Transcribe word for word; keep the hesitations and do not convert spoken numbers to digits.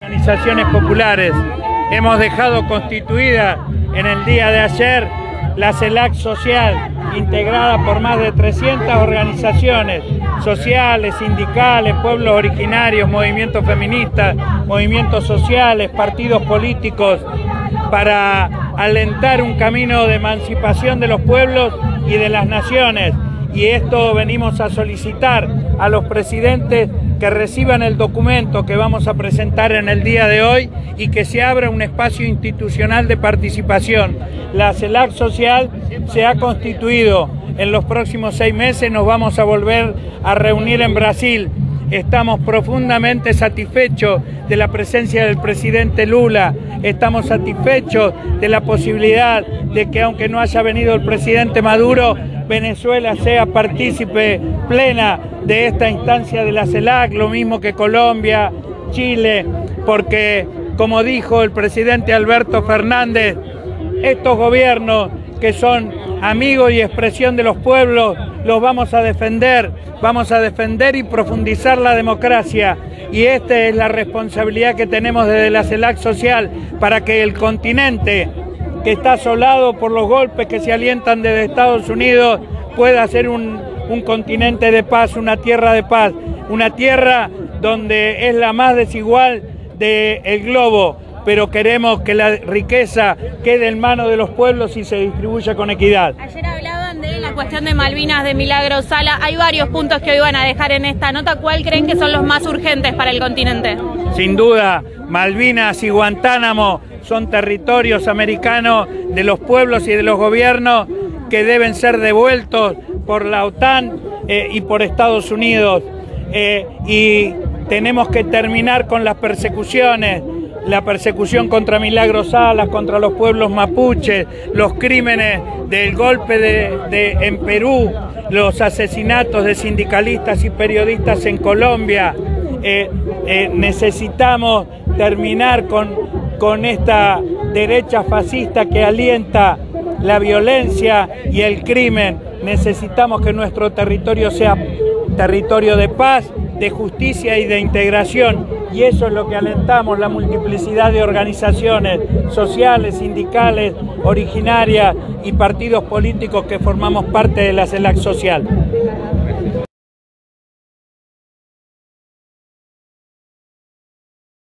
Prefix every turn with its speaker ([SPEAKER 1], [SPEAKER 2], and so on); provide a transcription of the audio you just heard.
[SPEAKER 1] Organizaciones populares. Hemos dejado constituida en el día de ayer la CELAC Social, integrada por más de trescientas organizaciones sociales, sindicales, pueblos originarios, movimientos feministas, movimientos sociales, partidos políticos, para alentar un camino de emancipación de los pueblos y de las naciones. Y esto venimos a solicitar a los presidentes que reciban el documento que vamos a presentar en el día de hoy y que se abra un espacio institucional de participación. La CELAC Social se ha constituido. En los próximos seis meses nos vamos a volver a reunir en Brasil. Estamos profundamente satisfechos de la presencia del presidente Lula. Estamos satisfechos de la posibilidad de que, aunque no haya venido el presidente Maduro, Venezuela sea partícipe plena de esta instancia de la CELAC, lo mismo que Colombia, Chile, porque, como dijo el presidente Alberto Fernández, estos gobiernos que son amigos y expresión de los pueblos, los vamos a defender, vamos a defender y profundizar la democracia. Y esta es la responsabilidad que tenemos desde la CELAC Social para que el continente, que está asolado por los golpes que se alientan desde Estados Unidos, pueda ser un, un continente de paz, una tierra de paz, una tierra donde es la más desigual del globo, pero queremos que la riqueza quede en manos de los pueblos y se distribuya con equidad.
[SPEAKER 2] Ayer hablaban de la cuestión de Malvinas, de Milagro Sala. Hay varios puntos que hoy van a dejar en esta nota. ¿Cuál creen que son los más urgentes para el continente?
[SPEAKER 1] Sin duda, Malvinas y Guantánamo son territorios americanos de los pueblos y de los gobiernos que deben ser devueltos por la OTAN eh, y por Estados Unidos. Eh, y tenemos que terminar con las persecuciones, la persecución contra Milagro Salas, contra los pueblos mapuches, los crímenes del golpe de, de, en Perú, los asesinatos de sindicalistas y periodistas en Colombia. Eh, eh, necesitamos terminar con, con esta derecha fascista que alienta la violencia y el crimen. Necesitamos que nuestro territorio sea territorio de paz, de justicia y de integración, y eso es lo que alentamos, la multiplicidad de organizaciones sociales, sindicales, originarias y partidos políticos que formamos parte de la CELAC Social.